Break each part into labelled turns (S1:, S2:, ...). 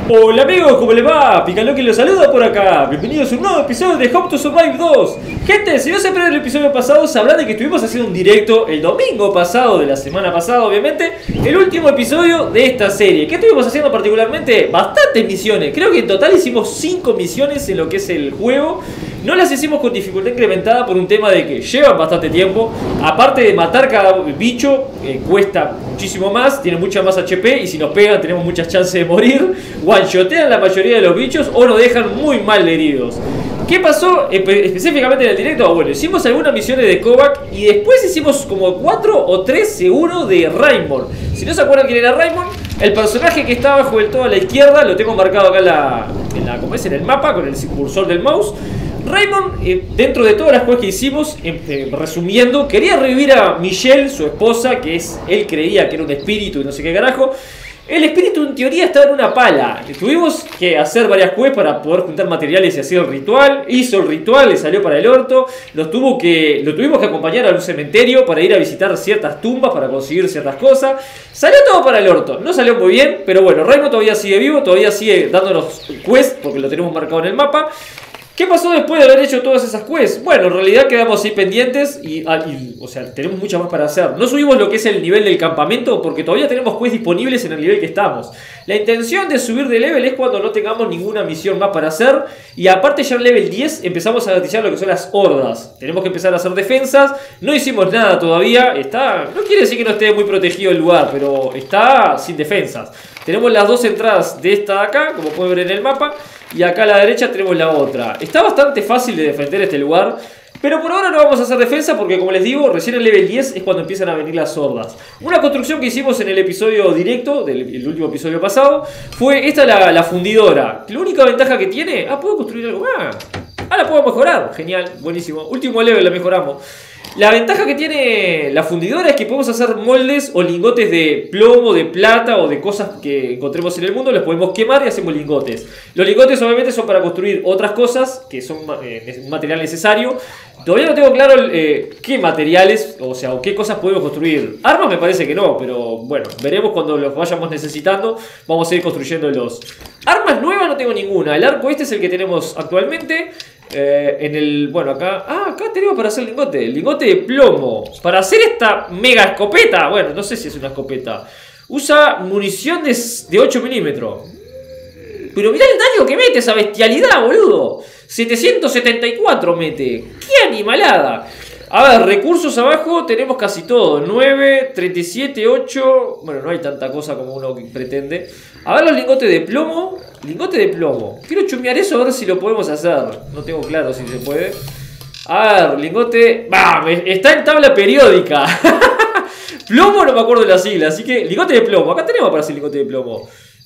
S1: Hola amigos, ¿cómo les va? Picaloqui los saluda por acá. Bienvenidos a un nuevo episodio de How to Survive 2. Gente, si no se pierden el episodio pasado, sabrán de que estuvimos haciendo un directo el domingo pasado, de la semana pasada obviamente, el último episodio de esta serie. ¿Qué estuvimos haciendo particularmente? Bastantes misiones. Creo que en total hicimos 5 misiones en lo que es el juego. No las hicimos con dificultad incrementada por un tema de que llevan bastante tiempo. Aparte de matar cada bicho, cuesta muchísimo más, tiene mucha más HP y si nos pegan tenemos muchas chances de morir. One-shotean la mayoría de los bichos o nos dejan muy mal heridos. ¿Qué pasó específicamente en el directo? Bueno, hicimos algunas misiones de Kovac y después hicimos como 4 o 3 seguro de Raymond. Si no se acuerdan quién era Raymond, el personaje que está abajo del todo a la izquierda, lo tengo marcado acá ¿cómo es? En el mapa con el cursor del mouse. Raymond, dentro de todas las cosas que hicimos, resumiendo, quería revivir a Michelle, su esposa, que él creía que era un espíritu y no sé qué carajo. El espíritu en teoría estaba en una pala. Tuvimos que hacer varias quests para poder juntar materiales y hacer el ritual. Hizo el ritual, le salió para el orto. Lo tuvimos que acompañar a un cementerio para ir a visitar ciertas tumbas, para conseguir ciertas cosas. Salió todo para el orto. No salió muy bien, pero bueno, Raymond todavía sigue vivo, todavía sigue dándonos quests, porque lo tenemos marcado en el mapa. ¿Qué pasó después de haber hecho todas esas quests? Bueno, en realidad quedamos ahí pendientes o sea, tenemos muchas más para hacer. No subimos lo que es el nivel del campamento porque todavía tenemos quests disponibles en el nivel que estamos. La intención de subir de level es cuando no tengamos ninguna misión más para hacer. Y aparte ya en level 10 empezamos a gatillar lo que son las hordas. Tenemos que empezar a hacer defensas. No hicimos nada todavía. No quiere decir que no esté muy protegido el lugar, pero está sin defensas. Tenemos las dos entradas de esta de acá, como pueden ver en el mapa. Y acá a la derecha tenemos la otra. Está bastante fácil de defender este lugar, pero por ahora no vamos a hacer defensa porque, como les digo, recién en level 10 es cuando empiezan a venir las hordas. Una construcción que hicimos en el episodio directo, el último episodio pasado, fue esta, la fundidora. La única ventaja que tiene... ¿puedo construir algo más? La puedo mejorar. Genial, buenísimo. Último level la mejoramos. La ventaja que tiene la fundidora es que podemos hacer moldes o lingotes de plomo, de plata o de cosas que encontremos en el mundo. Los podemos quemar y hacemos lingotes. Los lingotes obviamente son para construir otras cosas que son un material necesario. Todavía no tengo claro qué materiales, o sea, o qué cosas podemos construir. Armas me parece que no, pero bueno, veremos cuando los vayamos necesitando. Vamos a ir construyéndolos. Armas nuevas no tengo ninguna. El arco este es el que tenemos actualmente. Bueno, acá tenemos para hacer el lingote de plomo. Para hacer esta mega escopeta. Bueno, no sé si es una escopeta. Usa munición de 8 milímetros. Pero mirá el daño que mete esa bestialidad, boludo. 774 mete. ¡Qué animalada! A ver, recursos abajo tenemos casi todo. 9, 37, 8. Bueno, no hay tanta cosa como uno pretende. A ver los lingotes de plomo. Lingote de plomo. Quiero chumear eso a ver si lo podemos hacer. No tengo claro si se puede. A ver, lingote... está en tabla periódica. Plomo no me acuerdo de la sigla. Así que, lingote de plomo. Acá tenemos para hacer lingote de plomo.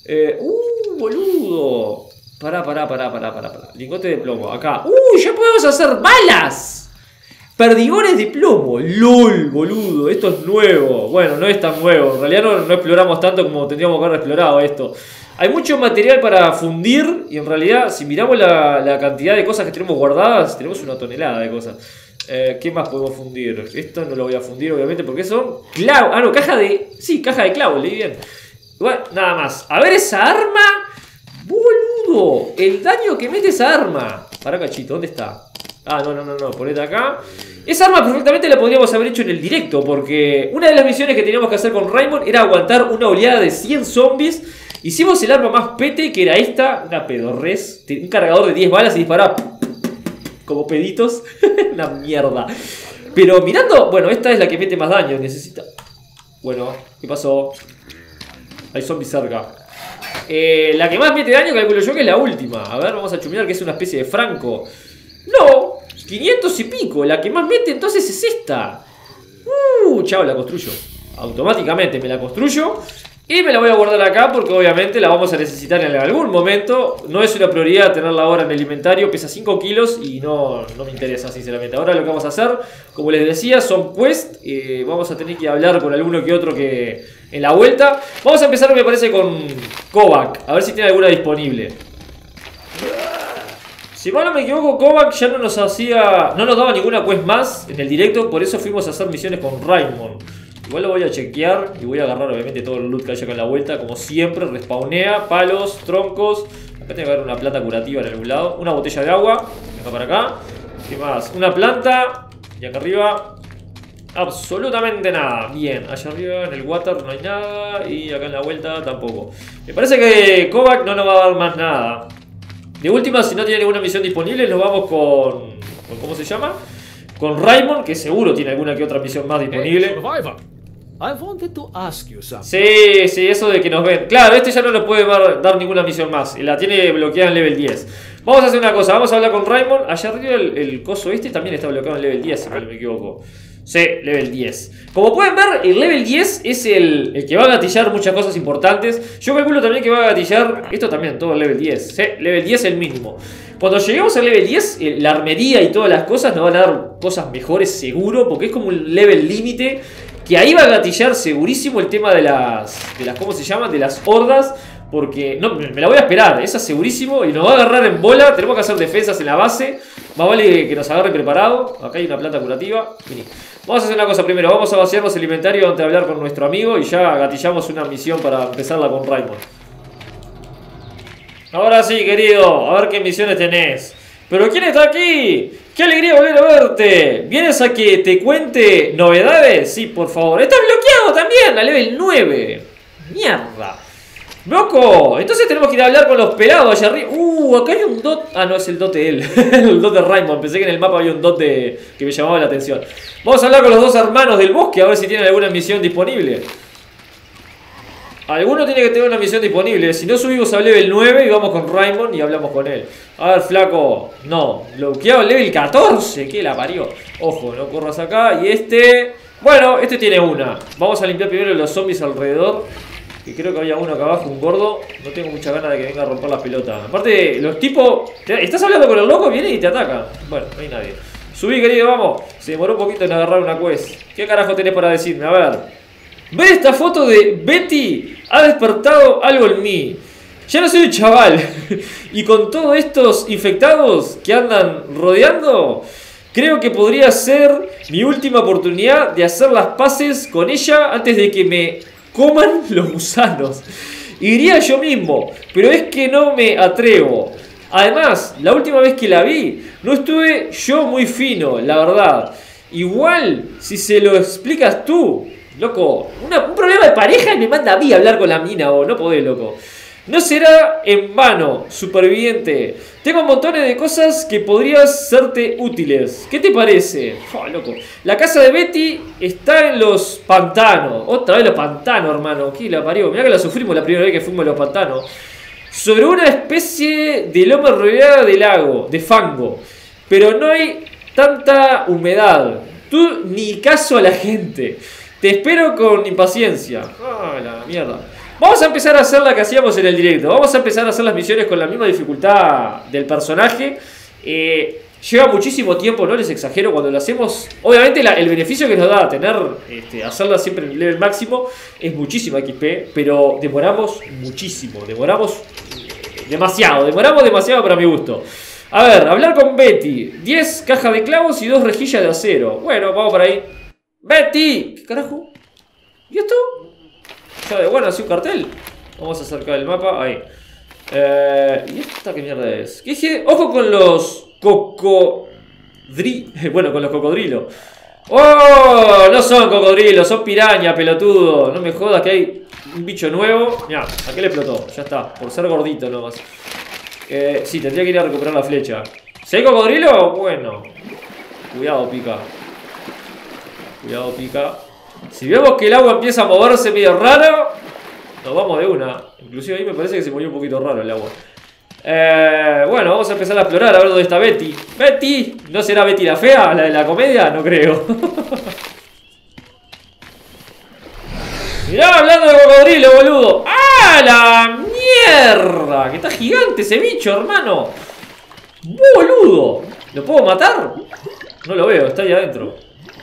S1: Boludo. Pará. Lingote de plomo, acá. Ya podemos hacer balas. Perdigones de plomo. LOL, boludo. Esto es nuevo. Bueno, no es tan nuevo. En realidad no exploramos tanto como tendríamos que haber explorado esto. Hay mucho material para fundir. Y en realidad, si miramos la cantidad de cosas que tenemos guardadas, tenemos una tonelada de cosas. ¿Qué más podemos fundir? Esto no lo voy a fundir, obviamente, porque son clavos. No, caja de... Sí, caja de clavos, leí bien. Bueno, nada más. A ver esa arma. Boludo. El daño que mete esa arma. Pará, cachito, ¿dónde está? No, ponete acá. Esa arma perfectamente la podríamos haber hecho en el directo, porque una de las misiones que teníamos que hacer con Raymond era aguantar una oleada de 100 zombies. Hicimos el arma más pete, que era esta, una pedorres, un cargador de 10 balas y disparaba como peditos. Una mierda. Pero mirando, bueno, esta es la que mete más daño, necesita... Bueno, ¿qué pasó? Hay zombies cerca. La que más mete daño calculo yo que es la última. A ver, vamos a chumear que es una especie de franco. No, 500 y pico. La que más mete entonces es esta. Chao, la construyo. Automáticamente me la construyo. Y me la voy a guardar acá porque obviamente la vamos a necesitar en algún momento. No es una prioridad tenerla ahora en el inventario. Pesa 5 kilos y no me interesa sinceramente. Ahora lo que vamos a hacer, como les decía, son quests. Vamos a tener que hablar con alguno que otro que en la vuelta. Vamos a empezar me parece con Kovac. A ver si tiene alguna disponible. Si mal no me equivoco, Kovac ya no nos daba ninguna quest más en el directo. Por eso fuimos a hacer misiones con Raymond. Igual lo voy a chequear y voy a agarrar obviamente todo el loot que haya acá en la vuelta. Como siempre, respawnea, palos, troncos. Acá tiene que haber una planta curativa en algún lado. Una botella de agua. Acá para acá. ¿Qué más? Una planta. Y acá arriba absolutamente nada. Bien, allá arriba en el water no hay nada. Y acá en la vuelta tampoco. Me parece que Kovac no nos va a dar más nada. De última, si no tiene ninguna misión disponible, nos vamos con ¿cómo se llama? Con Raymond, que seguro tiene alguna que otra misión más disponible. Sí, sí, eso de que nos ven. Claro, este ya no nos puede dar ninguna misión más. La tiene bloqueada en level 10. Vamos a hacer una cosa, vamos a hablar con Raymond. Allá arriba el coso este también está bloqueado en level 10, si no me equivoco. Sí, level 10. Como pueden ver, el level 10 es el que va a gatillar muchas cosas importantes. Yo calculo también que va a gatillar esto también, todo el level 10. Sí, level 10 es el mínimo. Cuando lleguemos al level 10, la armería y todas las cosas nos van a dar cosas mejores seguro, porque es como un level límite. Que ahí va a gatillar segurísimo el tema de las ¿cómo se llaman? De las hordas. Porque, no, me la voy a esperar, esa segurísimo. Y nos va a agarrar en bola, tenemos que hacer defensas en la base. Más vale que nos agarre preparado. Acá hay una planta curativa. Vení. Vamos a hacer una cosa primero, vamos a vaciarnos el inventario antes de hablar con nuestro amigo. Y ya gatillamos una misión para empezarla con Raymond. Ahora sí, querido, a ver qué misiones tenés. ¿Pero quién está aquí? ¡Qué alegría volver a verte! ¿Vienes a que te cuente novedades? Sí, por favor. ¡Estás bloqueado también! A level 9. ¡Mierda! ¡Loco! Entonces tenemos que ir a hablar con los pelados allá arriba. Acá hay un dot. Ah, no, es el dot de él. El dot de Raymond. Pensé que en el mapa había un dot que me llamaba la atención. Vamos a hablar con los dos hermanos del bosque a ver si tienen alguna misión disponible. Alguno tiene que tener una misión disponible. Si no, subimos a level 9 y vamos con Raymond y hablamos con él. A ver, flaco. No, bloqueado level 14. ¿Qué la parió? Ojo, no corras acá. Y este... Bueno, este tiene una. Vamos a limpiar primero los zombies alrededor. Que creo que había uno acá abajo, un gordo. No tengo mucha ganas de que venga a romper las pelotas. Aparte, los tipos... ¿Estás hablando con el loco? Viene y te ataca. Bueno, no hay nadie. Subí, querido, vamos. Se demoró un poquito en agarrar una quest. ¿Qué carajo tenés para decirme? A ver... Ver esta foto de Betty ha despertado algo en mí. Ya no soy un chaval. Y con todos estos infectados que andan rodeando, creo que podría ser mi última oportunidad de hacer las paces con ella antes de que me coman los gusanos. Iría yo mismo, pero es que no me atrevo. Además, la última vez que la vi, no estuve yo muy fino, la verdad. Igual, si se lo explicas tú... Loco, un problema de pareja y me manda a mí a hablar con la mina, o no podés, loco. No será en vano, superviviente. Tengo montones de cosas que podrían serte útiles. ¿Qué te parece? Oh, loco. La casa de Betty está en los pantanos. Otra vez los pantanos, hermano. ¿Qué la parió? Mirá que la sufrimos la primera vez que fuimos a los pantanos. Sobre una especie de loma rodeada de lago, de fango. Pero no hay tanta humedad. Tú ni caso a la gente. Te espero con impaciencia. Ah, la mierda. Vamos a empezar a hacer la que hacíamos en el directo. Vamos a empezar a hacer las misiones con la misma dificultad del personaje. Lleva muchísimo tiempo, no les exagero, cuando lo hacemos. Obviamente el beneficio que nos da tener, hacerla siempre en el level máximo, es muchísimo XP. Pero demoramos muchísimo. Demoramos demasiado. Demoramos demasiado para mi gusto. A ver, hablar con Betty. 10 cajas de clavos y 2 rejillas de acero. Bueno, vamos por ahí. ¡Betty! ¿Qué carajo? ¿Y esto? Ya, bueno, así un cartel. Vamos a acercar el mapa. Ahí. ¿Y esta qué mierda es? ¿Qué dije? Ojo con los cocodrilos. Bueno, con los cocodrilos. ¡Oh! No son cocodrilos, son pirañas, pelotudo. No me jodas que hay un bicho nuevo. Mirá, ¿a qué le explotó? Ya está, por ser gordito nomás. Sí, tendría que ir a recuperar la flecha. ¿Si hay cocodrilo? Bueno. Cuidado, pica. Cuidado, pica. Si vemos que el agua empieza a moverse medio raro, nos vamos de una. Inclusive ahí me parece que se movió un poquito raro el agua. Bueno, vamos a empezar a explorar a ver dónde está Betty. ¿Betty? ¿No será Betty la fea, la de la comedia? No creo. Mirá, hablando de cocodrilo, boludo. ¡Ah, la mierda! Que está gigante ese bicho, hermano. Boludo. ¿Lo puedo matar? No lo veo, está ahí adentro.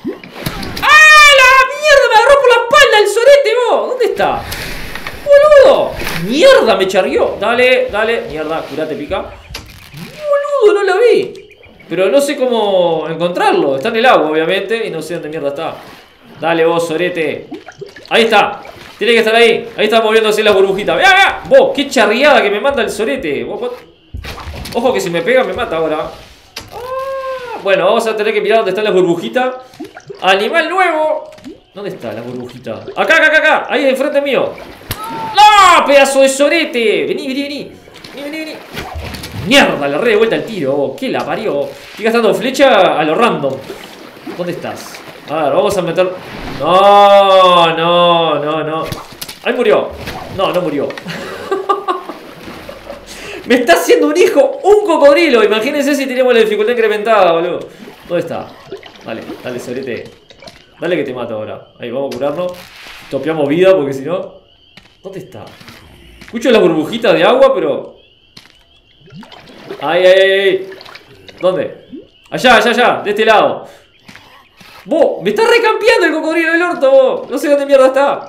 S1: ¡Me agarró por la espalda el sorete, vos! ¿Dónde está? ¡Boludo! ¡Mierda! Me charguió. Dale, dale. Mierda, curate, pica. ¡Boludo! No lo vi. Pero no sé cómo encontrarlo. Está en el agua, obviamente. Y no sé dónde mierda está. Dale vos, sorete. Ahí está. Tiene que estar ahí. Ahí está moviéndose la burbujita. ¡Vea, vea! Vos, qué charriada que me manda el sorete. Ojo que si me pega me mata ahora. Bueno, vamos a tener que mirar dónde están las burbujitas. Animal nuevo. ¿Dónde está la burbujita? Acá, acá, acá, acá. Ahí enfrente mío. ¡No! ¡Pedazo de sorete! Vení, vení, vení. Vení, vení, vení. Mierda, le re de vuelta el tiro. ¿Qué la parió? Estoy gastando flecha a lo random. ¿Dónde estás? A ver, vamos a meter... No, no, no, no. Ahí murió. No, no murió. Me está haciendo un hijo, un cocodrilo. Imagínense si tenemos la dificultad incrementada, boludo. ¿Dónde está? Dale, dale, sorete. Dale que te mato ahora. Ahí, vamos a curarnos. Topeamos vida porque si no... ¿Dónde está? Escucho las burbujitas de agua, pero... Ahí, ahí, ahí. ¿Dónde? Allá, allá, allá. De este lado. Vos, me está recampeando el cocodrilo del orto, vos. No sé dónde mierda está.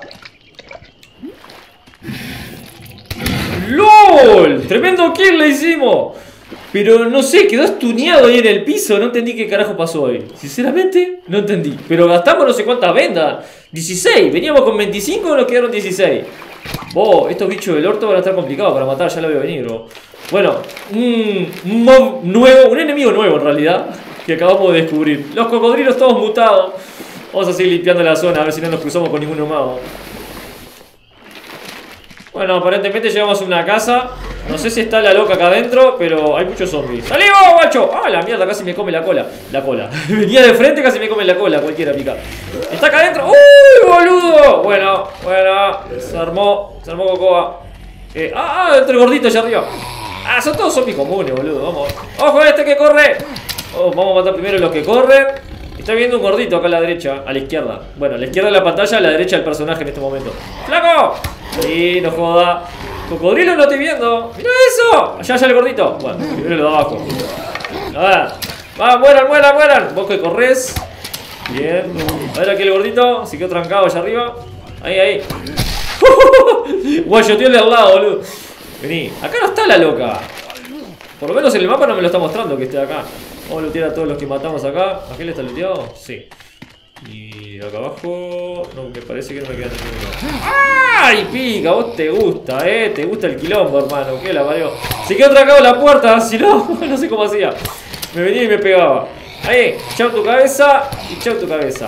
S1: ¡LOL! Tremendo kill le hicimos. Pero no sé, quedó estuneado ahí en el piso. No entendí qué carajo pasó hoy. Sinceramente, no entendí. Pero gastamos no sé cuántas vendas. 16. Veníamos con 25 y nos quedaron 16. Vos, estos bichos del orto van a estar complicados para matar. Ya lo veo venir, bro. Bueno, un mob nuevo. Un enemigo nuevo en realidad. Que acabamos de descubrir. Los cocodrilos todos mutados. Vamos a seguir limpiando la zona. A ver si no nos cruzamos con ninguno más. Bueno, aparentemente llegamos a una casa. No sé si está la loca acá adentro, pero hay muchos zombies. ¡Salí vos, guacho! ¡Ah, la mierda! Casi me come la cola. La cola. Venía de frente, casi me come la cola. Cualquiera pica. Está acá adentro. ¡Uy, boludo! Bueno, bueno. Se armó Cocoa. El gordito allá arriba. Ah, son todos zombies comunes, boludo. Vamos. ¡Ojo, este que corre! Oh, vamos a matar primero los que corren. Está viendo un gordito acá a la derecha. A la izquierda. Bueno, a la izquierda de la pantalla, a la derecha del personaje en este momento. ¡Flaco! Sí, no joda. Cocodrilo, no estoy viendo. ¡Mira eso! Allá, allá el gordito. Bueno, primero lo de abajo. A ver. ¡Va, mueran, mueran, mueran! Vos que corres. Bien. A ver aquí el gordito. Se quedó trancado allá arriba. Ahí, ahí. Guayo, tío, de al lado, boludo. Vení. Acá no está la loca. Por lo menos en el mapa no me lo está mostrando que esté acá. Vamos a lootear a todos los que matamos acá. ¿Aquel está looteado? Sí. Y acá abajo... No, me parece que no me queda ninguno. ¡Ay, pica! Vos te gusta, te gusta el quilombo, hermano. ¿Qué la parió? Se quedó trancado en la puerta. Si no, no sé cómo hacía. Me venía y me pegaba. Ahí, chau tu cabeza y chau tu cabeza.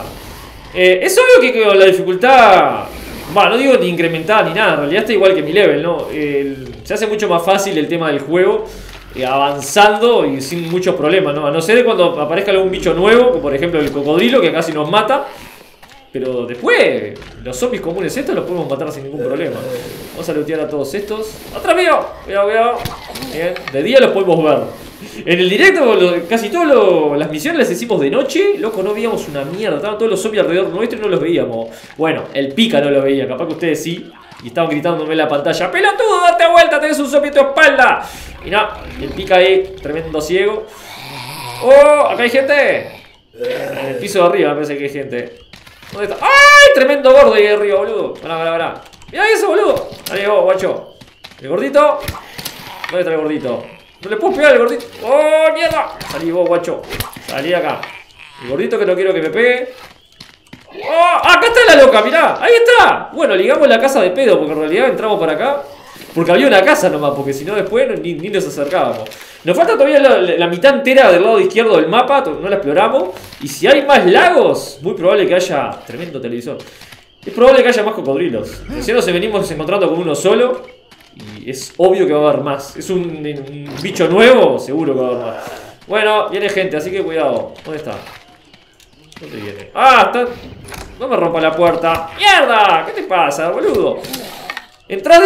S1: Es obvio que con la dificultad... Bueno, no digo ni incrementada ni nada. En realidad está igual que mi level, ¿no? Se hace mucho más fácil el tema del juego. Avanzando y sin muchos problemas, ¿no? A no ser cuando aparezca algún bicho nuevo, como por ejemplo el cocodrilo, que casi nos mata. Pero después, los zombies comunes estos los podemos matar sin ningún problema. Vamos a lootear a todos estos. ¡Atrás mío! Cuidado, cuidado. Bien, de día los podemos ver. En el directo, casi todas las misiones las hicimos de noche. Loco, no veíamos una mierda. Estaban todos los zombies alrededor nuestro y no los veíamos. Bueno, el pica no lo veía, capaz que ustedes sí. Y estaban gritándome en la pantalla: ¡pelotudo, date vuelta! ¡Tenés un zombie a tu espalda! Y no, el pica ahí, tremendo ciego. ¡Oh! ¿Acá hay gente? En el piso de arriba me parece que hay gente. ¿Dónde está? ¡Ay! Tremendo gordo ahí arriba, boludo. Pará. Mirá eso, boludo. Dale vos, guacho. ¿El gordito? ¿Dónde está el gordito? No le puedo pegar al gordito. ¡Oh, mierda! Salí vos, guacho. Salí de acá. El gordito que no quiero que me pegue. ¡Oh! ¡Acá está la loca! ¡Mirá! ¡Ahí está! Bueno, ligamos la casa de pedo, porque en realidad entramos para acá porque había una casa nomás, porque si no después ni nos acercábamos. Nos falta todavía la mitad entera del lado izquierdo del mapa, no la exploramos. Y si hay más lagos, muy probable que haya... Tremendo televisor. Es probable que haya más cocodrilos. Recién nos venimos encontrando con uno solo y es obvio que va a haber más. Es un bicho nuevo, seguro que va a haber más. Bueno, viene gente, así que cuidado. ¿Dónde está? ¿Dónde viene? ¡Ah! Está... No me rompa la puerta. ¡Mierda! ¿Qué te pasa, boludo? Entrás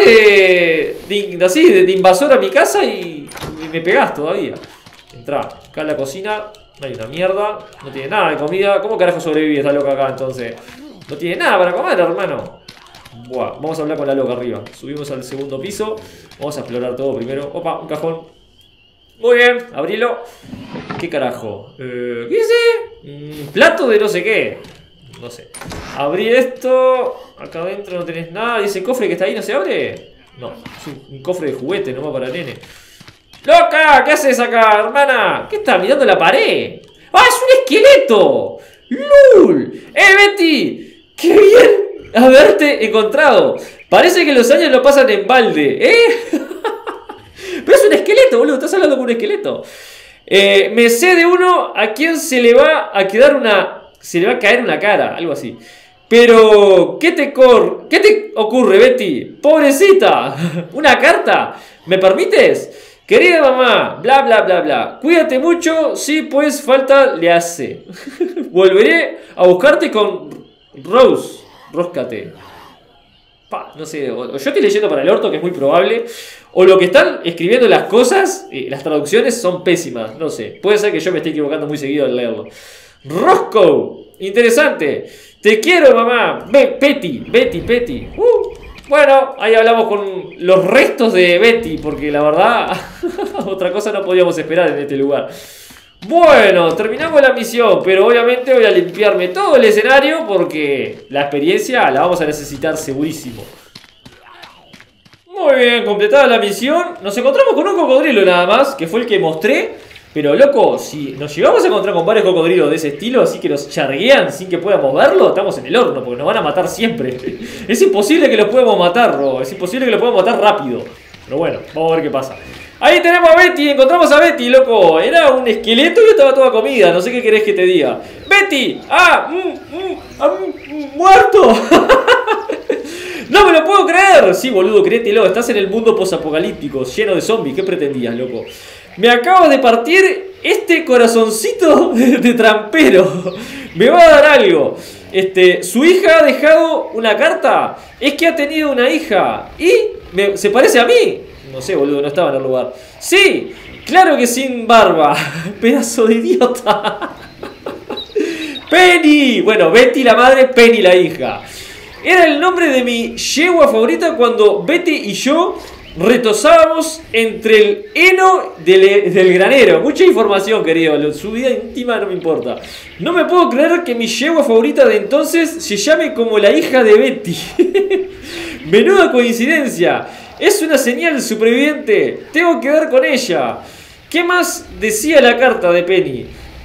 S1: de invasor a mi casa y me pegás todavía. Entrá. Acá en la cocina no hay una mierda. No tiene nada de comida. ¿Cómo carajo sobrevive esta loca acá entonces? No tiene nada para comer, hermano. Buah, vamos a hablar con la loca arriba. Subimos al segundo piso. Vamos a explorar todo primero. Opa, un cajón. Muy bien, abrilo. ¿Qué carajo? ¿Qué dice? Plato de no sé qué. No sé. Abrí esto. Acá adentro no tenés nada. ¿Dice cofre que está ahí no se abre? No, es un cofre de juguete nomás para nene. ¡Loca! ¿Qué haces acá, hermana? ¿Qué estás mirando la pared? ¡Ah, es un esqueleto! ¡Lul! Betty! ¡Qué bien haberte encontrado! Parece que los años lo pasan en balde, ¿eh? Pero es un esqueleto, boludo. Estás hablando con un esqueleto. Me sé de uno a quien se le va a quedar una... Se le va a caer una cara, algo así. Pero, ¿qué te ocurre, Betty? Pobrecita. ¿Una carta? ¿Me permites? Querida mamá, bla bla bla bla. Cuídate mucho, si pues falta le hace. Volveré a buscarte con Rose. Róscate. No sé, o yo estoy leyendo para el orto, que es muy probable. O lo que están escribiendo las cosas, las traducciones son pésimas. No sé, puede ser que yo me esté equivocando muy seguido al leerlo. Roscoe, interesante. Te quiero, mamá. Betty. Bueno, ahí hablamos con los restos de Betty, porque la verdad, otra cosa no podíamos esperar en este lugar. Bueno, terminamos la misión, pero obviamente voy a limpiarme todo el escenario porque la experiencia la vamos a necesitar segurísimo. Muy bien, completada la misión. Nos encontramos con un cocodrilo nada más, que fue el que mostré. Pero loco, si nos llegamos a encontrar con varios cocodrilos de ese estilo, así que nos charguean sin que podamos verlo, estamos en el horno, porque nos van a matar siempre. Es imposible que los podamos matar, bro. Es imposible que los podamos matar rápido. Pero bueno, vamos a ver qué pasa. Ahí tenemos a Betty, encontramos a Betty, loco. Era un esqueleto y estaba toda comida, no sé qué querés que te diga. ¡Betty! ¡Muerto! ¡No me lo puedo creer! Sí, boludo, créetelo, estás en el mundo posapocalíptico, lleno de zombies. ¿Qué pretendías, loco? Me acabo de partir este corazoncito de trampero. Me va a dar algo. Su hija ha dejado una carta. Es que ha tenido una hija. Y se parece a mí. No sé, boludo, no estaba en el lugar. Sí, claro que sin barba. Pedazo de idiota. Penny. Bueno, Betty la madre, Penny la hija. Era el nombre de mi yegua favorita cuando Betty y yo retosábamos entre el heno del granero. Mucha información, querido. Su vida íntima no me importa. No me puedo creer que mi yegua favorita de entonces se llame como la hija de Betty. Menuda coincidencia. Es una señal superviviente. Tengo que ver con ella. ¿Qué más decía la carta de Penny?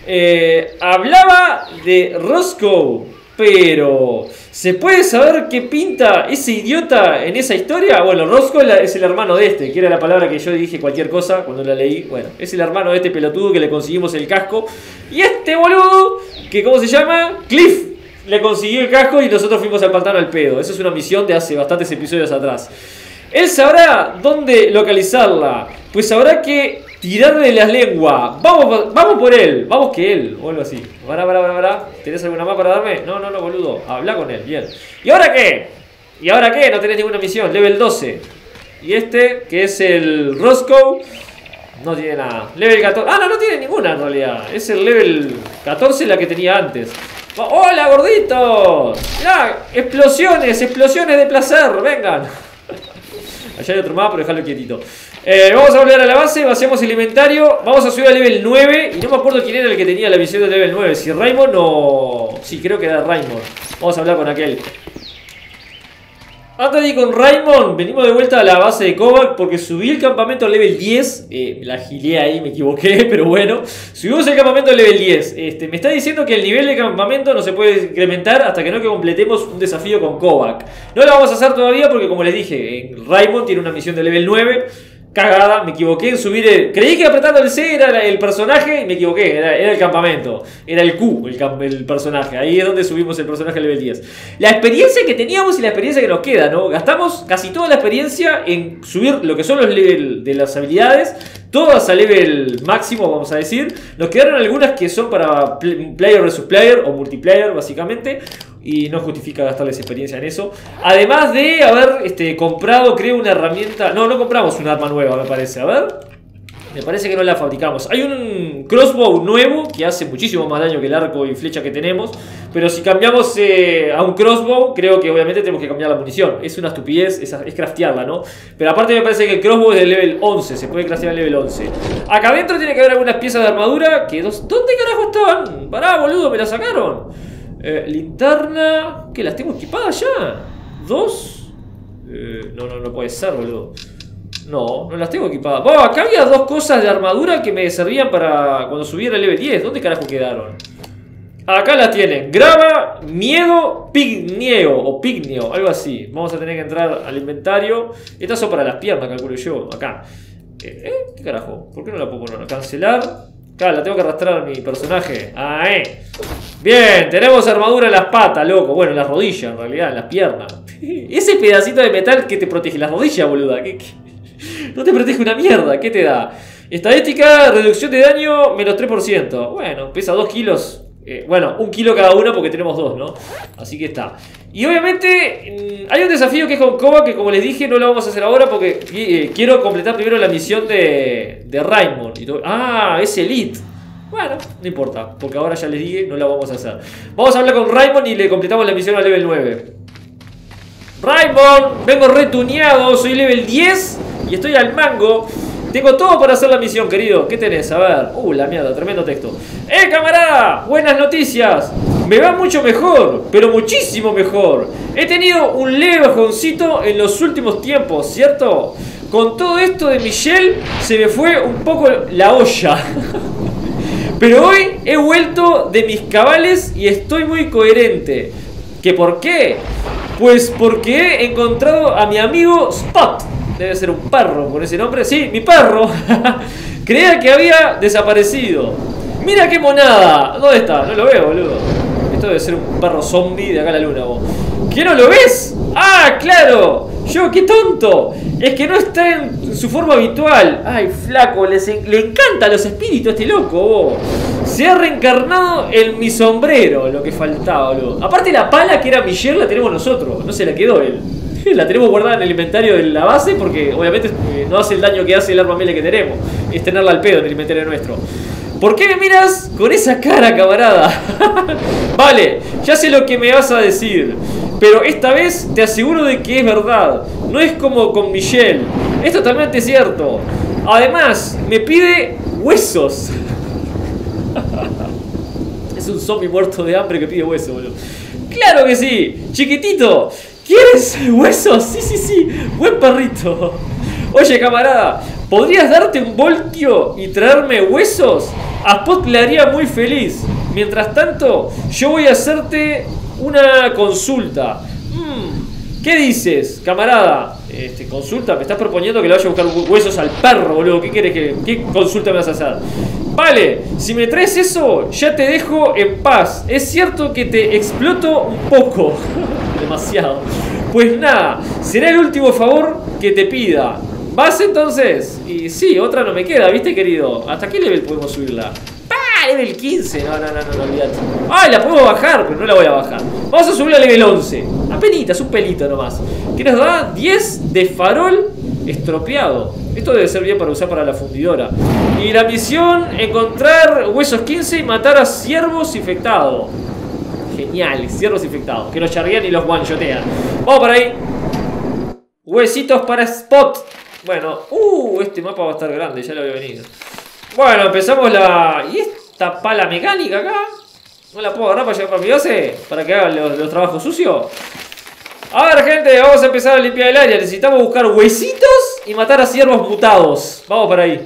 S1: Hablaba de Roscoe. Pero... ¿se puede saber qué pinta ese idiota en esa historia? Bueno, Roscoe es el hermano de este, que era la palabra que yo dije cualquier cosa cuando la leí. Bueno, es el hermano de este pelotudo que le conseguimos el casco. Y este boludo, que ¿cómo se llama? Cliff, le consiguió el casco y nosotros fuimos al pantano al pedo. Eso es una misión de hace bastantes episodios atrás. Él sabrá dónde localizarla, pues habrá que tirarle las lenguas. Vamos por él. Vamos que él. O algo así. Pará. ¿Tenés alguna más para darme? No, boludo. Habla con él. Bien. ¿Y ahora qué? No tenés ninguna misión. Level 12. Y este, que es el Roscoe, no tiene nada. Level 14. No tiene ninguna en realidad. Es el level 14 la que tenía antes. ¡Hola, gorditos! Mirá, explosiones de placer. Vengan. Allá hay otro más, pero dejalo quietito. Vamos a volver a la base, vaciamos el inventario. Vamos a subir al level 9. Y no me acuerdo quién era el que tenía la visión del level 9. Si Raymond o... sí, creo que era Raymond. Vamos a hablar con aquel. Antes de ir con Raymond, venimos de vuelta a la base de Kovac porque subí el campamento al level 10. La gileé ahí, me equivoqué, pero bueno. Subimos el campamento al level 10. Me está diciendo que el nivel de campamento no se puede incrementar hasta que no completemos un desafío con Kovac. No lo vamos a hacer todavía porque, como les dije, Raymond tiene una misión de level 9. Cagada, me equivoqué en subir creí que apretando el C era el personaje y me equivoqué, era el campamento. Era el Q, el personaje. Ahí es donde subimos el personaje al level 10. La experiencia que teníamos y la experiencia que nos queda, ¿no? Gastamos casi toda la experiencia en subir lo que son los levels de las habilidades, todas a level máximo, vamos a decir. Nos quedaron algunas que son para player versus player o multiplayer, básicamente. Y no justifica gastarles experiencia en eso. Además de haber comprado, creo, una herramienta. No compramos un arma nueva, me parece. A ver. Me parece que no la fabricamos. Hay un crossbow nuevo que hace muchísimo más daño que el arco y flecha que tenemos. Pero si cambiamos a un crossbow, creo que obviamente tenemos que cambiar la munición. Es una estupidez, es craftearla, ¿no? Pero aparte me parece que el crossbow es del level 11. Se puede craftear al level 11. Acá adentro tiene que haber algunas piezas de armadura que... ¿dónde carajo estaban? Pará, boludo, me la sacaron. Linterna... ¿qué? ¿Las tengo equipadas ya? ¿2? No puede ser, boludo. No las tengo equipadas. Acá había 2 cosas de armadura que me servían para cuando subiera el level 10. ¿Dónde carajo quedaron? Acá la tienen. Grava, miedo, pigneo o pigneo, algo así. Vamos a tener que entrar al inventario. Estas son para las piernas, calculo yo. Acá. ¿Qué carajo? ¿Por qué no la puedo poner? Cancelar. Acá la tengo que arrastrar a mi personaje. Bien, tenemos armadura en las patas, loco. Bueno, en las rodillas, en realidad, en las piernas. Ese pedacito de metal que te protege las rodillas, boluda. No te protege una mierda. ¿Qué te da? Estadística, reducción de daño, menos 3%. Bueno, pesa 2 kilos. Bueno, 1 kilo cada una porque tenemos 2, ¿no? Así que está. Y obviamente hay un desafío que es con Koba, que como les dije no lo vamos a hacer ahora porque quiero completar primero la misión de Raimon. Es Elite. Bueno, no importa, porque ahora ya les dije, no la vamos a hacer. Vamos a hablar con Raimon y le completamos la misión al level 9. Raimon, vengo retuneado, soy level 10 y estoy al mango. Tengo todo para hacer la misión, querido. ¿Qué tenés? A ver. La mierda, tremendo texto. Camarada! Buenas noticias. Me va mucho mejor, pero muchísimo mejor. He tenido un leve bajoncito en los últimos tiempos, ¿cierto? Con todo esto de Michelle, se me fue un poco la olla. Pero hoy he vuelto de mis cabales y estoy muy coherente. ¿Qué por qué? Pues porque he encontrado a mi amigo Spot. Debe ser un perro con ese nombre. Sí, mi perro. Creía que había desaparecido. Mira qué monada. ¿Dónde está? No lo veo, boludo. Esto debe ser un perro zombie de acá a la luna, vos. ¿Qué no lo ves? ¡Ah, claro! Yo, qué tonto. Es que no está en su forma habitual. Ay, flaco, le encantan los espíritus a este loco, vos. Se ha reencarnado en mi sombrero, lo que faltaba, boludo. Aparte la pala que era Michelle la tenemos nosotros. No se la quedó él. La tenemos guardada en el inventario de la base porque obviamente no hace el daño que hace el arma melee que tenemos. Es tenerla al pedo en el inventario nuestro. ¿Por qué me miras con esa cara, camarada? Vale, ya sé lo que me vas a decir, pero esta vez te aseguro de que es verdad. No es como con Michelle. Es totalmente cierto. Además, me pide huesos. Es un zombie muerto de hambre que pide huesos, boludo. ¡Claro que sí! ¡Chiquitito! ¿Quieres huesos? Sí. Buen perrito. Oye, camarada, ¿podrías darte un voltio y traerme huesos? A Spot le haría muy feliz. Mientras tanto, yo voy a hacerte una consulta. ¿Qué dices, camarada? Consulta, me estás proponiendo que le vaya a buscar huesos al perro, boludo. ¿Qué quieres qué consulta me vas a hacer? Vale, si me traes eso, ya te dejo en paz. Es cierto que te exploto un poco. Demasiado. Pues nada, será el último favor que te pida. ¿Vas entonces? Y sí, otra no me queda, ¿viste, querido? ¿Hasta qué level podemos subirla? Level 15. No, olvídate. Ay, la puedo bajar, pero no la voy a bajar. Vamos a subirla a level 11. Apenitas, un pelito nomás. ¿Qué nos da? 10 de farol estropeado. Esto debe ser bien para usar para la fundidora. Y la misión, encontrar huesos 15 y matar a ciervos infectados. Genial, ciervos infectados, que los charguean y los one-shotean. Vamos por ahí. Huesitos para Spot. Bueno, este mapa va a estar grande, ya lo había venido. Bueno, empezamos la... ¿Y esta pala mecánica acá? ¿No la puedo agarrar para llevar para mi base? ¿Para que haga los trabajos sucios? A ver, gente, vamos a empezar a limpiar el área. Necesitamos buscar huesitos y matar a ciervos mutados. Vamos por ahí.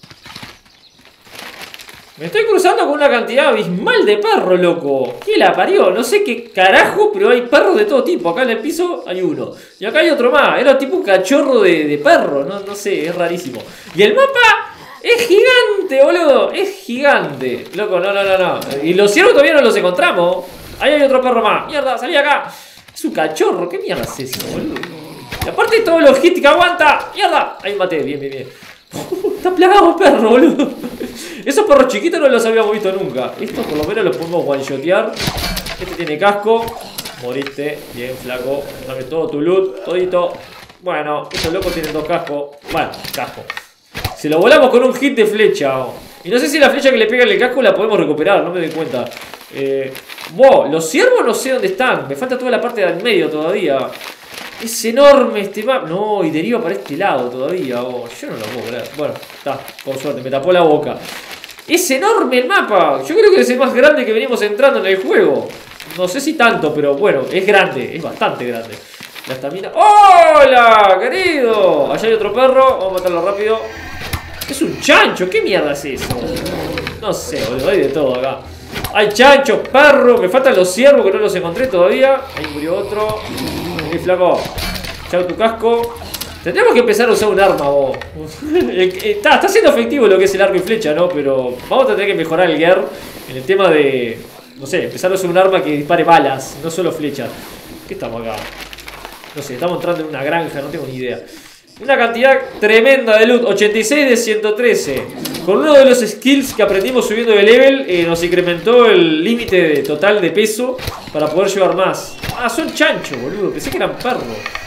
S1: Me estoy cruzando con una cantidad abismal de perros, loco. ¿Qué la parió? No sé qué carajo, pero hay perros de todo tipo. Acá en el piso hay uno. Y acá hay otro más. Era tipo un cachorro de perro. No sé, es rarísimo. Y el mapa es gigante, boludo. Es gigante. Loco, no. Y los ciervos todavía no los encontramos. Ahí hay otro perro más. Mierda, salí acá. Es un cachorro. ¿Qué mierda es eso, boludo? Y aparte de todos los hits que aguanta. Mierda. Ahí maté. Bien. Está plagado perro, boludo. Esos perros chiquitos no los habíamos visto nunca. Estos por lo menos los podemos one-shotear. Este tiene casco. Moriste. Bien, flaco. Dame todo tu loot. Todito. Bueno, estos locos tienen 2 cascos. Bueno, casco. Se lo volamos con un hit de flecha. Y no sé si la flecha que le pega en el casco la podemos recuperar. No me doy cuenta. Wow, los ciervos no sé dónde están. Me falta toda la parte del medio todavía. Es enorme este mapa. No, y deriva para este lado todavía. Yo no lo puedo creer. Bueno, está, por suerte, me tapó la boca. Es enorme el mapa. Yo creo que es el más grande que venimos entrando en el juego. No sé si tanto, pero bueno, es grande. Es bastante grande. La estamina. ¡Hola, querido! Allá hay otro perro. Vamos a matarlo rápido. Es un chancho. ¿Qué mierda es eso? No sé, boludo. Hay de todo acá. Hay chanchos, perros. Me faltan los ciervos que no los encontré todavía. Ahí murió otro. Ahí, flaco. Chao tu casco. Tendríamos que empezar a usar un arma, vos. Está siendo efectivo lo que es el arco y flecha, ¿no? Pero vamos a tener que mejorar el gear en el tema de, no sé, empezar a usar un arma que dispare balas, no solo flechas. ¿Qué estamos acá? No sé, estamos entrando en una granja, no tengo ni idea. Una cantidad tremenda de loot, 86 de 113. Con uno de los skills que aprendimos subiendo de level, nos incrementó el límite total de peso para poder llevar más. Ah, son chanchos, boludo, pensé que eran perros.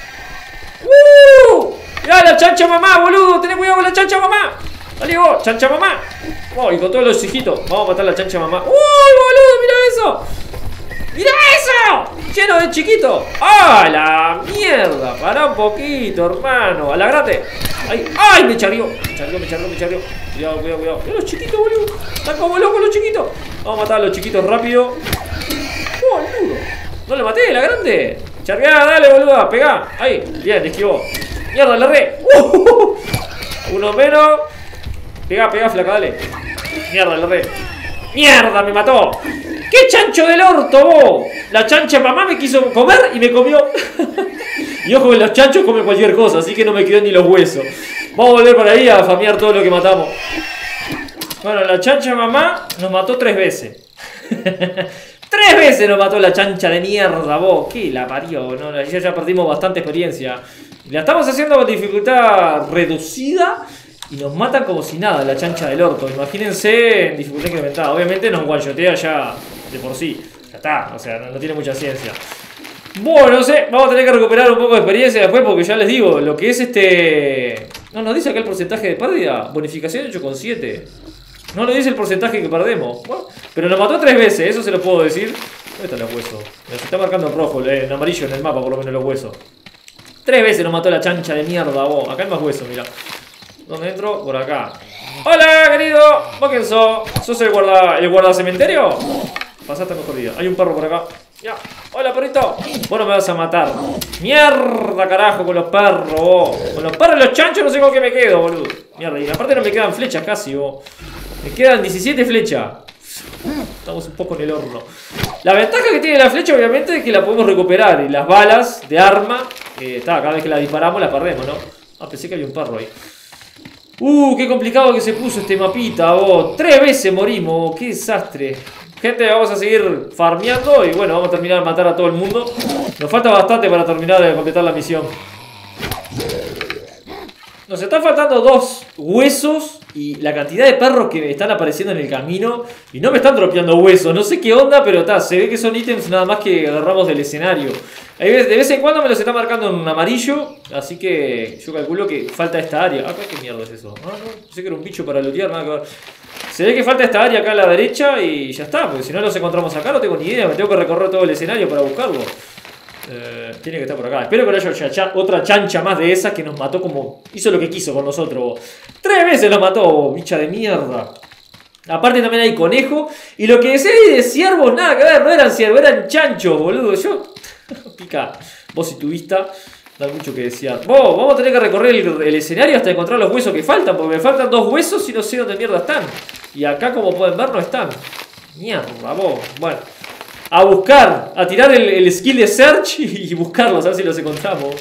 S1: ¡Mirá la chancha mamá, boludo! ¡Tenés cuidado con la chancha mamá! ¡Dale vos, chancha mamá! Oh, y con todos los hijitos. Vamos a matar a la chancha mamá. ¡Uy, boludo! ¡Mira eso! ¡Mira eso! ¡Lleno de chiquitos! ¡Ah, la mierda! Pará un poquito, hermano. ¡Alagrate! ¡Ay! ¡Ay! Me charrió. Me charrió. Cuidado. Mira los chiquitos, boludo. Están como locos los chiquitos. Vamos a matar a los chiquitos rápido. ¡Boludo! No le maté, la grande. Chargá, dale, boluda, pegá. Ahí, bien, esquivó. Mierda, le erré. Uno menos. Pegá, flaca, dale. Mierda, le erré. Mierda, me mató. ¡Qué chancho del orto, vos! La chancha mamá me quiso comer y me comió. Y ojo que los chanchos comen cualquier cosa, así que no me quedó ni los huesos. Vamos a volver por ahí a famear todo lo que matamos. Bueno, la chancha mamá nos mató 3 veces. 3 veces nos mató la chancha de mierda, vos. ¿Qué la parió? No, ya perdimos bastante experiencia. La estamos haciendo con dificultad reducida y nos matan como si nada la chancha del orto. Imagínense en dificultad incrementada. Obviamente nos one-shotea ya de por sí. Ya está, o sea, no tiene mucha ciencia. Bueno, no sé, vamos a tener que recuperar un poco de experiencia después porque ya les digo, lo que es No nos dice acá el porcentaje de pérdida. Bonificación 8,7. No nos dice el porcentaje que perdemos. Bueno, pero nos mató 3 veces, eso se lo puedo decir. ¿Dónde están los huesos? Nos está marcando en rojo, en amarillo en el mapa por lo menos los huesos. 3 veces nos mató la chancha de mierda, vos. Acá hay más huesos, mirá. ¿Dónde entro? Por acá. ¡Hola, querido! ¿Vos quién sos? ¿Sos el guardacementerio? Pasaste mejor día. Hay un perro por acá. Ya. ¡Hola, perrito! Vos no me vas a matar. ¡Mierda, carajo, con los perros, vos! Con los perros y los chanchos no sé con qué me quedo, boludo. Mierda, y aparte no me quedan flechas casi, vos. Me quedan 17 flechas. Estamos un poco en el horno. La ventaja que tiene la flecha obviamente es que la podemos recuperar. Y las balas de arma, cada vez que la disparamos la perdemos, ¿no? Ah, pensé que había un perro ahí. Qué complicado que se puso este mapita, vos. 3 veces morimos, qué desastre. Gente, vamos a seguir farmeando. Y bueno, vamos a terminar de matar a todo el mundo. Nos falta bastante para terminar de completar la misión. Nos están faltando 2 huesos y la cantidad de perros que están apareciendo en el camino. Y no me están dropeando huesos, no sé qué onda, pero se ve que son ítems nada más que agarramos del escenario. De vez en cuando me los está marcando en amarillo, así que yo calculo que falta esta área. Acá, ¿qué mierda es eso? Ah, no, pensé que era un bicho para lootear, nada que ver. Se ve que falta esta área acá a la derecha y ya está, porque si no los encontramos acá no tengo ni idea, me tengo que recorrer todo el escenario para buscarlo. Tiene que estar por acá. Espero que no haya otra chancha más de esas que nos mató como hizo lo que quiso con nosotros. 3 veces nos mató, bicha de mierda. Aparte también hay conejo. Y lo que decía ahí de ciervos, nada que ver, no eran ciervos, eran chanchos, boludo. Yo, pica, vos y tu vista, no hay mucho que desear. Vamos a tener que recorrer el escenario hasta encontrar los huesos que faltan, porque me faltan 2 huesos y no sé dónde mierda están. Y acá, como pueden ver, no están. Mierda, vos. Bueno. A buscar, a tirar el skill de search y buscarlos, a ver si los encontramos.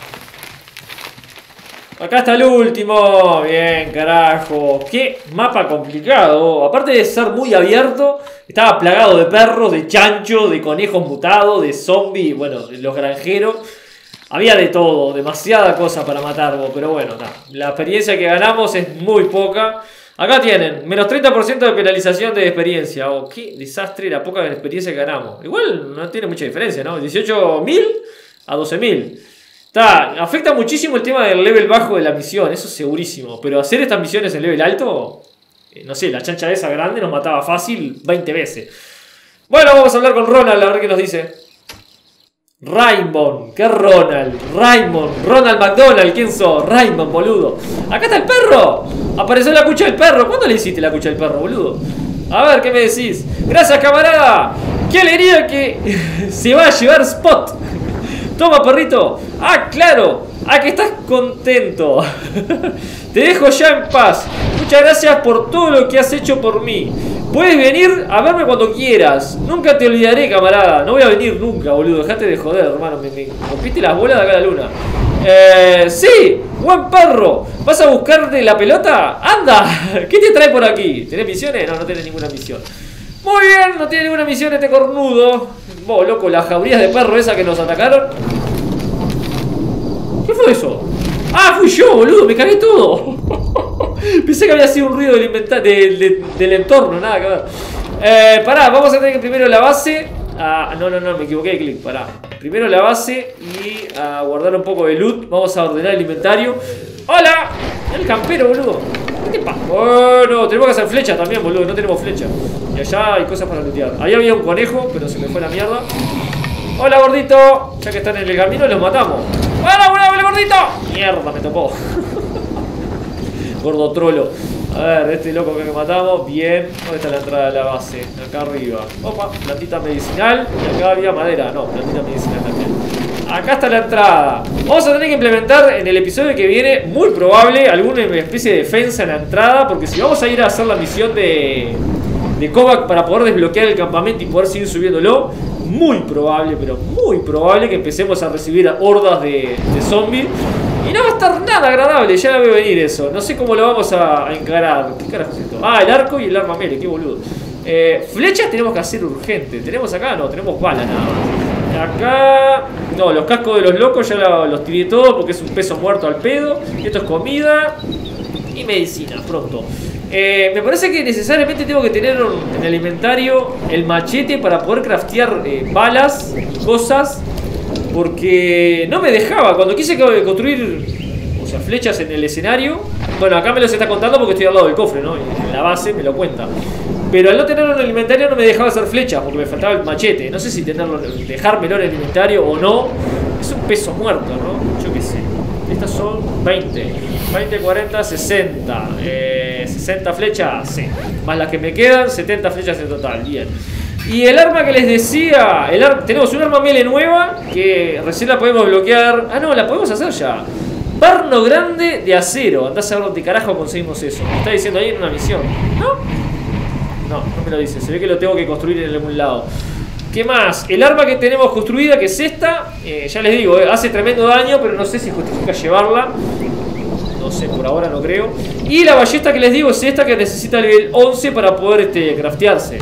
S1: Acá está el último. Bien, carajo. Qué mapa complicado. Aparte de ser muy abierto, estaba plagado de perros, de chanchos, de conejos mutados, de zombies, bueno, de los granjeros. Había de todo, demasiada cosa para matar, pero bueno, la experiencia que ganamos es muy poca. Acá tienen, menos 30% de penalización de experiencia. Qué desastre la poca experiencia que ganamos. Igual no tiene mucha diferencia, ¿no? 18.000 a 12.000. Afecta muchísimo el tema del level bajo de la misión, eso es segurísimo. Pero hacer estas misiones en level alto, no sé, la chancha esa grande nos mataba fácil 20 veces. Bueno, vamos a hablar con Ronald, a ver qué nos dice. Raymond, ¿qué Ronald? Raymond, Ronald McDonald, ¿quién sos? Raymond, boludo. Acá está el perro. Apareció la cucha del perro. ¿Cuándo le hiciste la cucha del perro, boludo? A ver, ¿qué me decís? Gracias, camarada. Qué alegría que se va a llevar Spot. Toma, perrito. Ah, claro. Ah, que estás contento. Te dejo ya en paz. Muchas gracias por todo lo que has hecho por mí. Puedes venir a verme cuando quieras. Nunca te olvidaré, camarada. No voy a venir nunca, boludo. Dejate de joder, hermano. Me rompiste las bolas de acá a la luna. Sí, buen perro. ¿Vas a buscarte la pelota? ¡Anda! ¿Qué te trae por aquí? ¿Tenés misiones? No, no tenés ninguna misión. Muy bien, no tiene ninguna misión este cornudo. Vos, loco, las jaurías de perro esa que nos atacaron. ¿Qué fue eso? ¡Ah, fui yo, boludo! ¡Me cagué todo! Pensé que había sido un ruido del entorno, nada que ver. Pará, vamos a tener que primero la base. No, me equivoqué de clic, pará. Primero la base y a guardar un poco de loot. Vamos a ordenar el inventario. ¡Hola! El campero, boludo. ¿Qué te pasa? Bueno, tenemos que hacer flechas también, boludo. No tenemos flecha. Y allá hay cosas para lootear. Ahí había un conejo, pero se me fue la mierda. ¡Hola, gordito! Ya que están en el camino, los matamos. ¡Hola, gordito! ¡Mierda, me tocó! Gordo trolo. A ver, este loco que matamos. Bien. ¿Dónde está la entrada de la base? Acá arriba. Opa, plantita medicinal. Y acá había madera. No, plantita medicinal también. Acá está la entrada. Vamos a tener que implementar en el episodio que viene, muy probable, alguna especie de defensa en la entrada. Porque si vamos a ir a hacer la misión de Kovac para poder desbloquear el campamento y poder seguir subiéndolo, muy probable, pero muy probable que empecemos a recibir hordas de zombies. Y no va a estar nada agradable, ya la veo venir eso. No sé cómo lo vamos a encarar. ¿Qué carajo es esto? Ah, el arco y el arma melee, qué boludo. Flechas tenemos que hacer urgente. ¿Tenemos acá? No, tenemos balas nada más. Acá... No, los cascos de los locos ya los tiré todos porque es un peso muerto al pedo. Esto es comida y medicina, pronto. Me parece que necesariamente tengo que tener en el inventario el machete para poder craftear balas, cosas. Porque no me dejaba. Cuando quise construir, o sea, flechas en el escenario. Bueno, acá me los está contando porque estoy al lado del cofre, ¿no? En la base me lo cuenta. Pero al no tenerlo en el inventario no me dejaba hacer flechas porque me faltaba el machete. No sé si dejármelo en el inventario o no. Es un peso muerto, ¿no? Yo qué sé. Estas son 20, 40, 60. 60 flechas, sí. Más las que me quedan, 70 flechas en total. Bien. Y el arma que les decía, tenemos un arma melee nueva que recién la podemos bloquear. Ah, no, la podemos hacer ya. Barno grande de acero. Andás a ver dónde carajo conseguimos eso. Me está diciendo ahí en una misión. ¿No? No me lo dice. Se ve que lo tengo que construir en algún lado. ¿Qué más? El arma que tenemos construida, que es esta. Ya les digo, hace tremendo daño, pero no sé si justifica llevarla. No sé, por ahora no creo. Y la ballesta que les digo es esta que necesita nivel 11 para poder craftearse.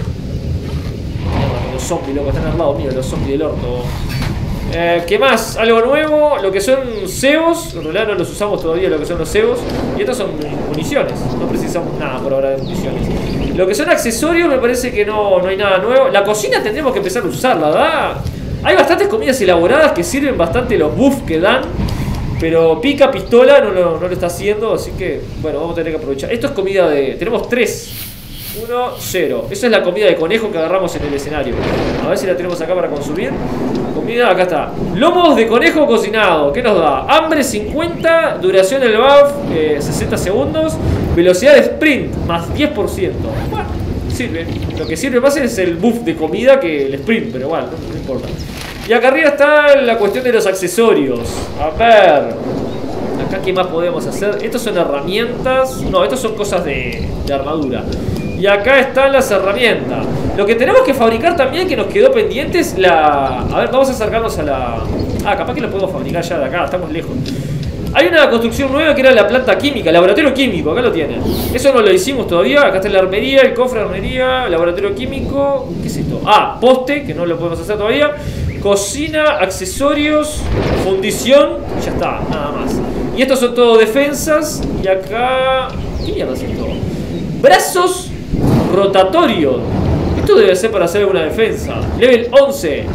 S1: Los zombies, loco, están al lado mío, los zombies del orto. ¿Qué más? Algo nuevo, lo que son cebos. En realidad no los usamos todavía, lo que son los cebos. Y estos son municiones, no precisamos nada por ahora de municiones. Lo que son accesorios me parece que no hay nada nuevo. La cocina tendremos que empezar a usarla, ¿verdad? Hay bastantes comidas elaboradas que sirven bastante los buffs que dan. Pero pica pistola no lo está haciendo, así que bueno, vamos a tener que aprovechar. Esto es comida de... Tenemos 3. 1, 0. Esa es la comida de conejo que agarramos en el escenario. A ver si la tenemos acá para consumir. Comida, acá está. Lomos de conejo cocinado. ¿Qué nos da? Hambre 50, duración del buff 60 segundos, velocidad de sprint más 10%. Bueno, sirve. Lo que sirve más es el buff de comida que el sprint, pero bueno, no importa. Y acá arriba está la cuestión de los accesorios. A ver. Acá, ¿qué más podemos hacer? Estos son herramientas. No, estos son cosas de armadura. Y acá están las herramientas. Lo que tenemos que fabricar también, que nos quedó pendiente, es la... A ver, vamos a acercarnos a la... Ah, capaz que lo podemos fabricar ya de acá, estamos lejos. Hay una construcción nueva que era la planta química, laboratorio químico, acá lo tienen. Eso no lo hicimos todavía, acá está la armería, el cofre de armería, laboratorio químico. ¿Qué es esto? Ah, poste, que no lo podemos hacer todavía. Cocina, accesorios, fundición, ya está, nada más. Y estos son todo defensas. Y acá... ¿Qué mierda es esto? Brazos rotatorios. Esto debe ser para hacer alguna defensa. Level 11.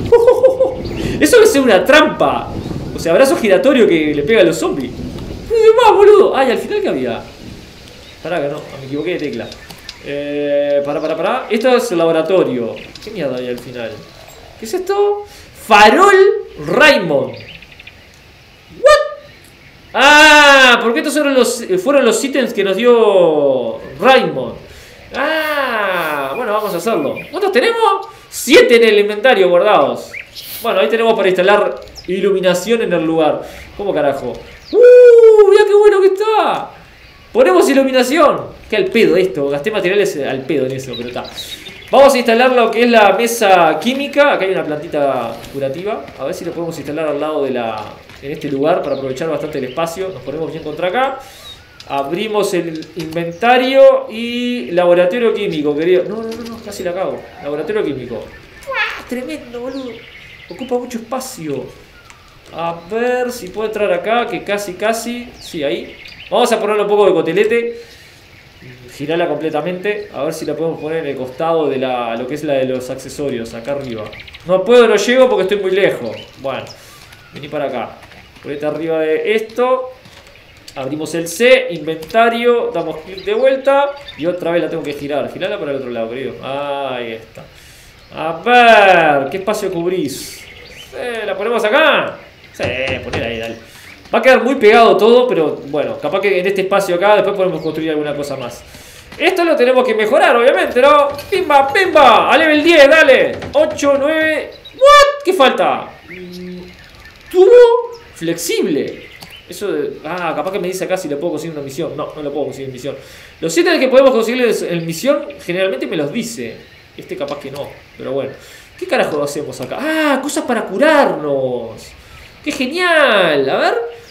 S1: Eso debe ser una trampa. O sea, brazo giratorio que le pega a los zombies. ¿Qué más, boludo? Ay, al final, ¿qué había? Pará, que no, me equivoqué de tecla. Pará. Esto es el laboratorio. ¿Qué mierda hay al final? ¿Qué es esto? Farol Raymond. ¿What? Ah, porque estos fueron los ítems que nos dio Raymond. Ah, bueno, vamos a hacerlo. ¿Cuántos tenemos? 7 en el inventario guardados. Bueno, ahí tenemos para instalar iluminación en el lugar. ¿Cómo carajo? Mira qué bueno que está. Ponemos iluminación. Que al pedo esto. Gasté materiales al pedo en eso, pero está. Vamos a instalar lo que es la mesa química. Acá hay una plantita curativa. A ver si lo podemos instalar al lado de en este lugar para aprovechar bastante el espacio. Nos ponemos bien contra acá. Abrimos el inventario y laboratorio químico, querido. No, casi la cago. Laboratorio químico. ¡Ah, tremendo, boludo! Ocupa mucho espacio. A ver si puedo entrar acá, que casi. Sí, ahí. Vamos a ponerle un poco de cotelete. Girarla completamente. A ver si la podemos poner en el costado de lo que es la de los accesorios, acá arriba. No puedo, no llego porque estoy muy lejos. Bueno, vení para acá. Ponete arriba de esto. Abrimos el C, inventario, damos clic de vuelta y otra vez la tengo que girar. Girarla para el otro lado, querido. Ahí está. A ver, ¿qué espacio cubrís? ¿La ponemos acá? Sí, ponela ahí, dale. Va a quedar muy pegado todo, pero bueno, capaz que en este espacio acá después podemos construir alguna cosa más. Esto lo tenemos que mejorar, obviamente, ¿no? ¡Pimba, pimba! A level 10, dale. 8, 9... ¿What? ¿Qué falta? Tubo flexible. Eso de... Ah, capaz que me dice acá si le puedo conseguir una misión. No, no lo puedo conseguir en misión. Los ítems que podemos conseguir en misión generalmente me los dice. Este capaz que no, pero bueno. ¿Qué carajo hacemos acá? Ah, cosas para curarnos. ¡Qué genial! A ver.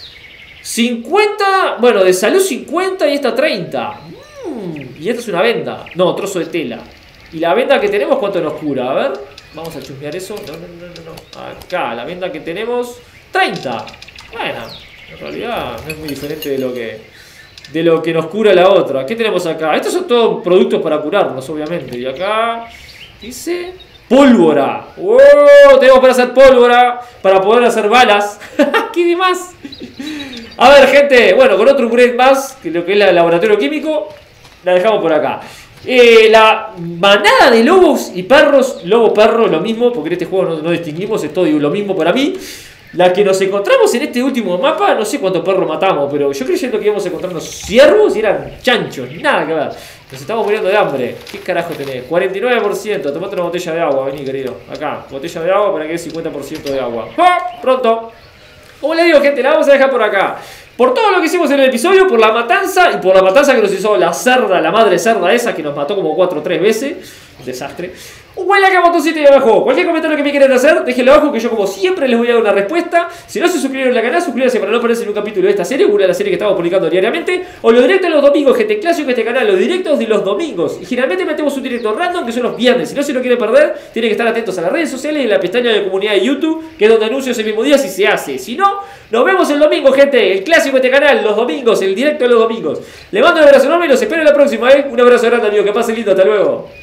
S1: 50... Bueno, de salud 50 y esta 30. Y esta es una venda. No, trozo de tela. Y la venda que tenemos, ¿cuánto nos cura? A ver. Vamos a chusmear eso. No. Acá, la venda que tenemos... 30. Bueno... En realidad no es muy diferente de lo que nos cura la otra. ¿Qué tenemos acá? Estos son todos productos para curarnos, obviamente. Y acá dice pólvora. ¡Wow! Tenemos para hacer pólvora, para poder hacer balas. ¿Qué demás? A ver, gente. Bueno, con otro upgrade más, que lo que es el laboratorio químico, la dejamos por acá. La manada de lobos y perros. Lobo-perro, lo mismo, porque en este juego no distinguimos. Es todo lo mismo para mí. La que nos encontramos en este último mapa, no sé cuántos perros matamos, pero yo creyendo que íbamos a encontrarnos ciervos y eran chanchos, nada que ver. Nos estamos muriendo de hambre. ¿Qué carajo tenés? 49%, tomate una botella de agua, vení querido. Acá, botella de agua para que dé 50% de agua. ¡Ah! Pronto. Como les digo, gente, la vamos a dejar por acá. Por todo lo que hicimos en el episodio, por la matanza y por la matanza que nos hizo la cerda, la madre cerda esa que nos mató como 4 o 3 veces. Un desastre. Un buen like a botoncito ahí abajo. Cualquier comentario que me quieran hacer, déjenlo abajo que yo como siempre les voy a dar una respuesta. Si no se suscribieron al canal, suscríbanse para no perderse en un capítulo de esta serie, una de las series que estamos publicando diariamente. O los directos de los domingos, gente, clásico de este canal, los directos de los domingos. Y generalmente metemos un directo random que son los viernes. Si no se lo quieren perder, tienen que estar atentos a las redes sociales y en la pestaña de comunidad de YouTube, que es donde anuncio ese mismo día si se hace. Si no, nos vemos el domingo, gente. El clásico de este canal, los domingos, el directo de los domingos. Les mando un abrazo enorme y los espero en la próxima, Un abrazo grande, amigo. Que pasen lindo. Hasta luego.